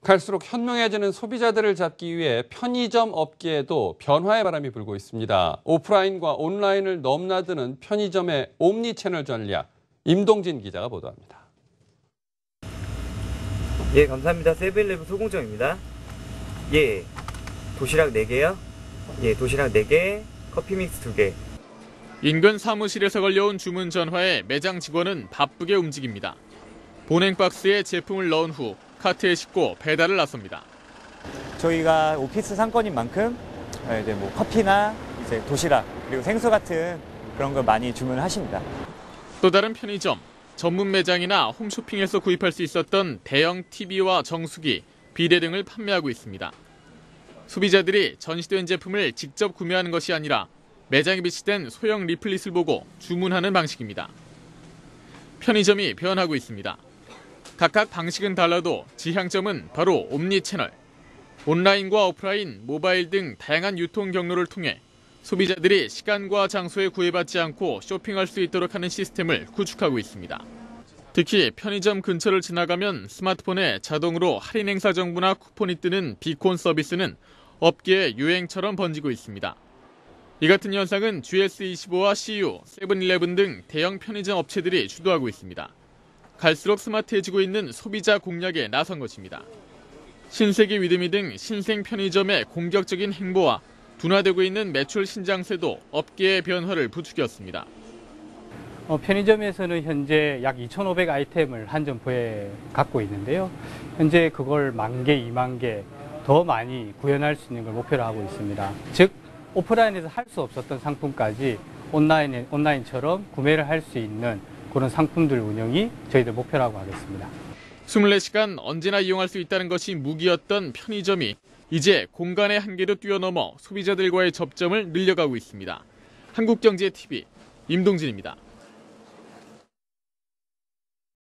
갈수록 현명해지는 소비자들을 잡기 위해 편의점 업계에도 변화의 바람이 불고 있습니다. 오프라인과 온라인을 넘나드는 편의점의 옴니채널 전략, 임동진 기자가 보도합니다. 예, 감사합니다. 세븐일레븐 소공정입니다. 예, 도시락 4개요? 예, 도시락 4개, 커피 믹스 2개. 인근 사무실에서 걸려온 주문 전화에 매장 직원은 바쁘게 움직입니다. 보냉 박스에 제품을 넣은 후 카트에 싣고 배달을 나섭니다. 저희가 오피스 상권인 만큼 이제 뭐 커피나 이제 도시락 그리고 생수 같은 그런 걸 많이 주문하십니다. 또 다른 편의점, 전문 매장이나 홈쇼핑에서 구입할 수 있었던 대형 TV와 정수기, 비데 등을 판매하고 있습니다. 소비자들이 전시된 제품을 직접 구매하는 것이 아니라 매장에 비치된 소형 리플릿을 보고 주문하는 방식입니다. 편의점이 변하고 있습니다. 각각 방식은 달라도 지향점은 바로 옴니채널. 온라인과 오프라인, 모바일 등 다양한 유통 경로를 통해 소비자들이 시간과 장소에 구애받지 않고 쇼핑할 수 있도록 하는 시스템을 구축하고 있습니다. 특히 편의점 근처를 지나가면 스마트폰에 자동으로 할인 행사 정보나 쿠폰이 뜨는 비콘 서비스는 업계의 유행처럼 번지고 있습니다. 이 같은 현상은 GS25와 CU, 세븐일레븐 등 대형 편의점 업체들이 주도하고 있습니다. 갈수록 스마트해지고 있는 소비자 공략에 나선 것입니다. 신세계 위드미 등 신생 편의점의 공격적인 행보와 둔화되고 있는 매출 신장세도 업계의 변화를 부추겼습니다. 편의점에서는 현재 약 2,500 아이템을 한 점포에 갖고 있는데요. 현재 그걸 10,000개, 20,000개 더 많이 구현할 수 있는 걸 목표로 하고 있습니다. 즉 오프라인에서 할 수 없었던 상품까지 온라인처럼 구매를 할 수 있는 그런 상품들 운영이 저희들 목표라고 하겠습니다. 24시간 언제나 이용할 수 있다는 것이 무기였던 편의점이 이제 공간의 한계도 뛰어넘어 소비자들과의 접점을 늘려가고 있습니다. 한국경제TV 임동진입니다.